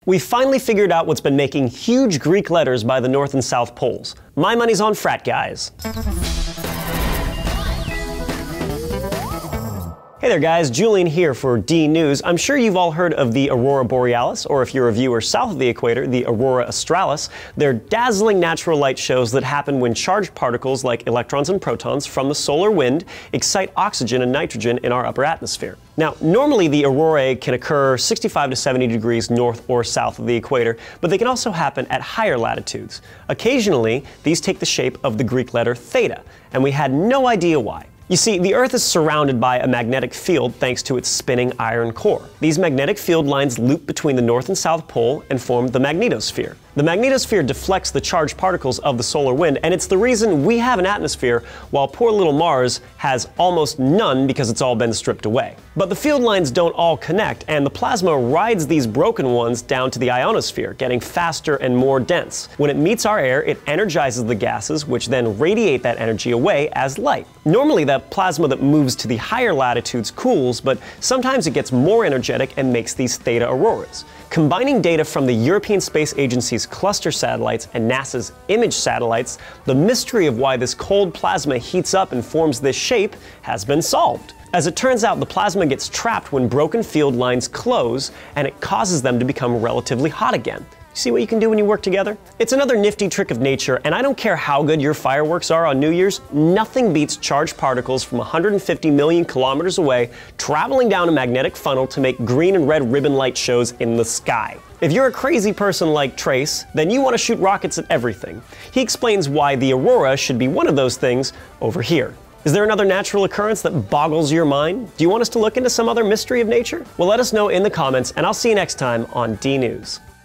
We finally figured out what's been making huge Greek letters by the North and South Poles. My money's on frat guys. Hey there guys, Julian here for D News. I'm sure you've all heard of the Aurora Borealis, or if you're a viewer south of the equator, the Aurora Australis. They're dazzling natural light shows that happen when charged particles like electrons and protons from the solar wind excite oxygen and nitrogen in our upper atmosphere. Now, normally the aurorae can occur 65 to 70 degrees north or south of the equator, but they can also happen at higher latitudes. Occasionally, these take the shape of the Greek letter theta, and we had no idea why. You see, the Earth is surrounded by a magnetic field thanks to its spinning iron core. These magnetic field lines loop between the North and South Pole and form the magnetosphere. The magnetosphere deflects the charged particles of the solar wind, and it's the reason we have an atmosphere while poor little Mars has almost none because it's all been stripped away. But the field lines don't all connect, and the plasma rides these broken ones down to the ionosphere, getting faster and more dense. When it meets our air, it energizes the gases, which then radiate that energy away as light. Normally, that plasma that moves to the higher latitudes cools, but sometimes it gets more energetic and makes these theta auroras. Combining data from the European Space Agency's cluster satellites and NASA's IMAGE satellites, the mystery of why this cold plasma heats up and forms this shape has been solved. As it turns out, the plasma gets trapped when broken field lines close, and it causes them to become relatively hot again. See what you can do when you work together? It's another nifty trick of nature, and I don't care how good your fireworks are on New Year's, nothing beats charged particles from 150 million kilometers away traveling down a magnetic funnel to make green and red ribbon light shows in the sky. If you're a crazy person like Trace, then you want to shoot rockets at everything. He explains why the aurora should be one of those things over here. Is there another natural occurrence that boggles your mind? Do you want us to look into some other mystery of nature? Well, let us know in the comments, and I'll see you next time on D News.